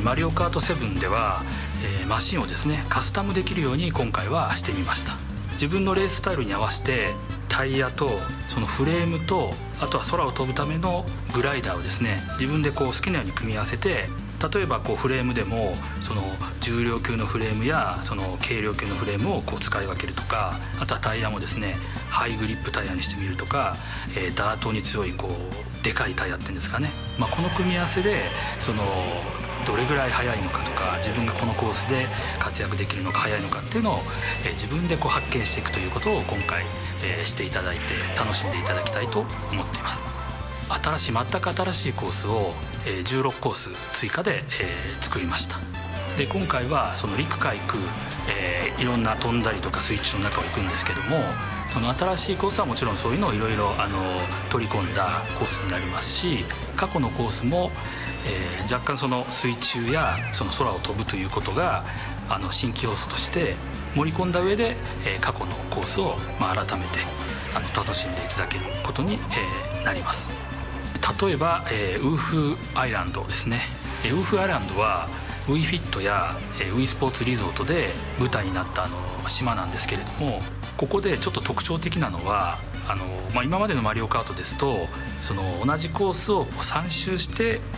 マリオカート7では、マシンをですねカスタムできるように今回はしてみました。自分のレーススタイルに合わせてタイヤとそのフレームと、あとは空を飛ぶためのグライダーをですね自分でこう好きなように組み合わせて、例えばこうフレームでもその重量級のフレームやその軽量級のフレームをこう使い分けるとか、あとはタイヤもですねハイグリップタイヤにしてみるとか、ダートに強いこうでかいタイヤっていうんですかね、この組み合わせでそのどれぐらい速いのかとか、自分がこのコースで活躍できるのか速いのかっていうのを、自分でこう発見していくということを今回、していただいて楽しんでいただきたいと思っています。全く新しいコースを、16コース追加で、作りました。で今回はその陸海空、いろんな飛んだりとかスイッチの中を行くんですけども、その新しいコースはもちろんそういうのをいろいろ取り込んだコースになりますし、過去のコースも、若干その水中やその空を飛ぶということが新規要素として盛り込んだ上で、過去のコースを、改めて楽しんでいただけることに、なります。例えば、ウーフアイランドですね。ウーフアイランドはウィフィットやウィスポーツリゾートで舞台になった島なんですけれども、ここでちょっと特徴的なのは今までのマリオカートですとその同じコースを3周して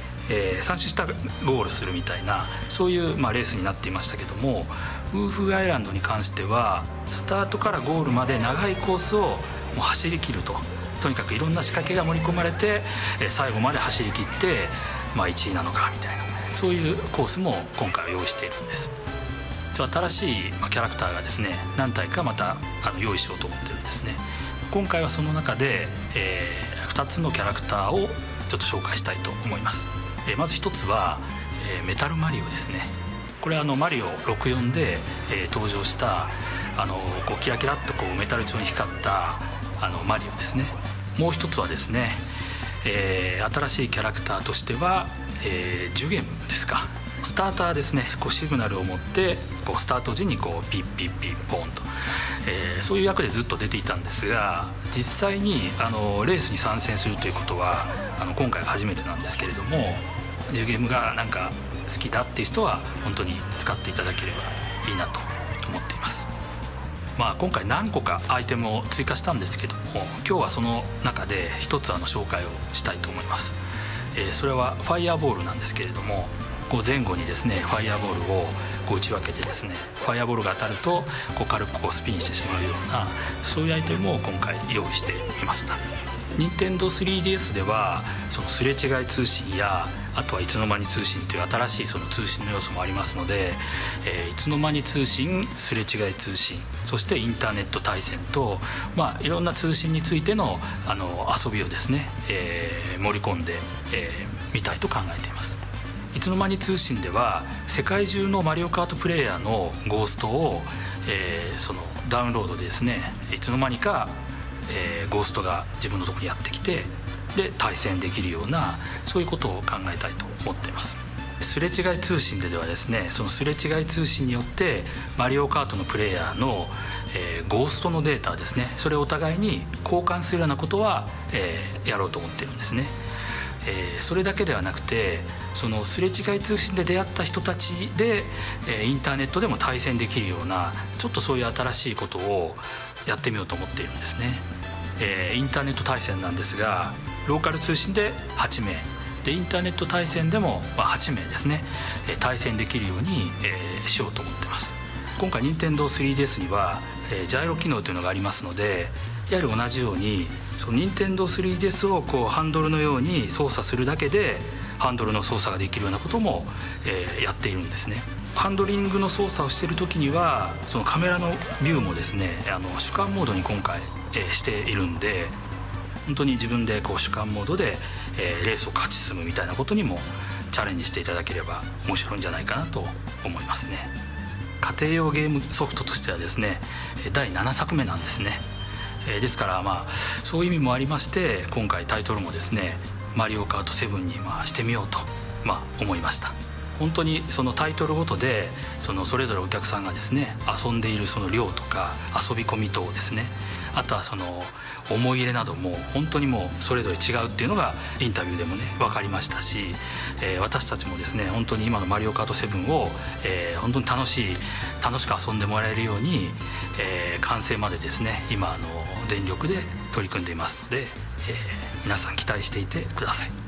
、3周したらゴールするみたいな、そういう、レースになっていましたけども、ウーフアイランドに関してはスタートからゴールまで長いコースをもう走り切るとにかくいろんな仕掛けが盛り込まれて、最後まで走り切って、1位なのかみたいな、そういうコースも今回は用意しているんです。新しいキャラクターがですね何体かまた用意しようと思ってるんですね。今回はその中で、2つのキャラクターをちょっと紹介したいと思います。まず1つは、メタルマリオですね。これはマリオ64で、登場したこうキラキラっとこうメタル調に光ったマリオですね。もう1つはですね、新しいキャラクターとしては、ジュゲムですか。スターターですね、こうシグナルを持ってこうスタート時にこうピッピッピッポーンと、そういう役でずっと出ていたんですが、実際にレースに参戦するということは今回が初めてなんですけれども、ジュゲムがなんか好きだっていう人は本当に使っていただければいいなと思っています。今回何個かアイテムを追加したんですけども、今日はその中で一つ紹介をしたいと思います。それはファイアボールなんですけれども、こう前後にですねファイアボールをこう打ち分けてですね、ファイアボールが当たるとこう軽くこうスピンしてしまうような、そういうアイテムを今回用意してみました。任天堂 3DS ではそのすれ違い通信や、あとはいつの間に通信という新しいその通信の要素もありますので、いつの間に通信、すれ違い通信、そしてインターネット対戦と、いろんな通信についての遊びをですね、盛り込んでみたいと考えています。いつの間に通信では世界中のマリオカートプレイヤーのゴーストを、そのダウンロードでですね、いつの間にか、ゴーストが自分のところにやってきて、で対戦できるような、そういうことを考えたいと思っています。すれ違い通信ではですね、そのすれ違い通信によってマリオカートのプレイヤーの、ゴーストのデータですね、それをお互いに交換するようなことは、やろうと思ってるんですね。それだけではなくて、そのすれ違い通信で出会った人たちで、インターネットでも対戦できるような、ちょっとそういう新しいことをやってみようと思っているんですね。インターネット対戦なんですが、ローカル通信で8名で、インターネット対戦でも8名ですね、対戦できるようにしようと思ってます。今回任天堂 3DS にはジャイロ機能というのがありますので、やはり同じようにその任天堂 3DS をこうハンドルのように操作するだけでハンドルの操作ができるようなこともやっているんですね。ハンドリングの操作をしている時にはそのカメラのビューもですね、主観モードに今回しているんで、本当に自分でこう主観モードでレースを勝ち進むみたいなことにもチャレンジしていただければ面白いんじゃないかなと思いますね。家庭用ゲームソフトとしてはですね、第7作目なんですね。ですからそういう意味もありまして、今回タイトルもですねマリオカート7にしてみようと思いました。本当にそのタイトルごとでそれぞれお客さんがですね遊んでいるその量とか遊び込み等をですねあとはその思い入れなども本当にもうそれぞれ違うっていうのがインタビューでもね分かりましたし、私たちもですね本当に今のマリオカート7を、本当に楽しく遊んでもらえるように、完成までですね今全力で取り組んでいますので、皆さん期待していてください。